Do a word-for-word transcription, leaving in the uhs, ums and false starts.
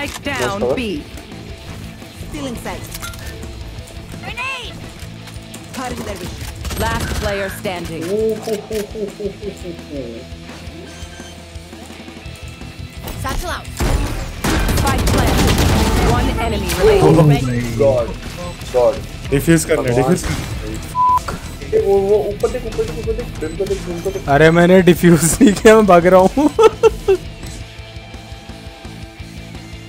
Spike down B. Stealing sight. Grenade. Cutting their vision. Last player standing. Satchel out. Spike planted. One enemy remaining. Oh my god. God. Diffuse करना diffuse वो वो ऊपर देख ऊपर देख ऊपर देख ग्रिम को देख ग्रिम को देख अरे मैंने डिफ्यूज नहीं किया मैं भाग रहा हूँ